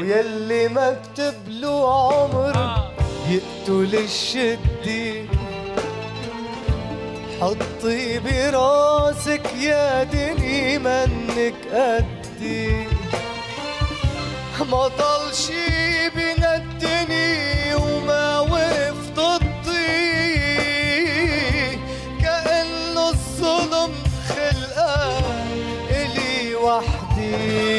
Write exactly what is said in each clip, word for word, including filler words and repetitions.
يلي مكتب له عمر يقتل الشدي، حطي براسك يا دني منك قدي، ما ضل شي بندني وما وقف ضدي، كأنه الظلم خلقه إلي وحدي.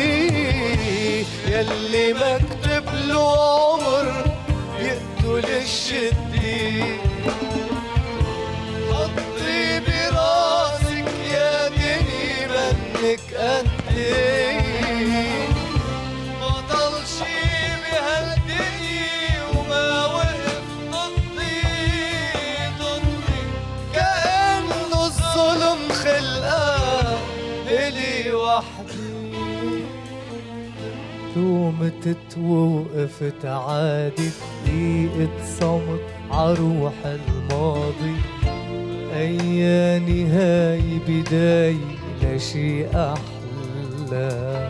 يلي مكتب له عمر يقتل الشدي، حطي براسك يا دني منك قدي، ما ضل شي بهالدنيا وما وقف ضدي ضدي، كأنه الظلم خلقه إلي وحدي. قومت ووقفت عادي دقيقة صمت عروح الماضي، أي نهاية بداية لشي أحلى،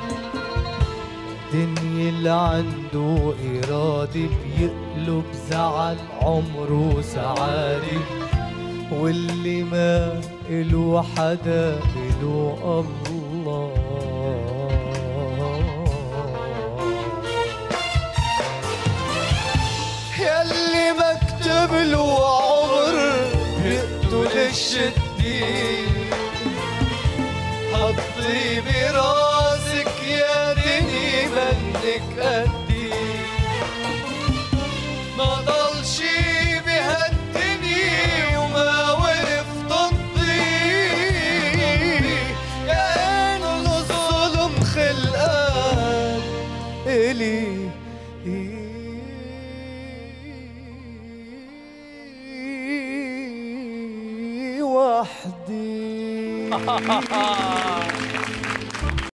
دنيا اللي عنده إرادة بيقلب زعل عمره سعادة، واللي ما إله حدا إله الله. يلي مكتب له عمر بيقتل الشدي، حطي براسك يا دني منك قدي، ما ضل شي بهالدنيا وما وقف ضدي، كأنه الظلم خلقان إلي وحدي.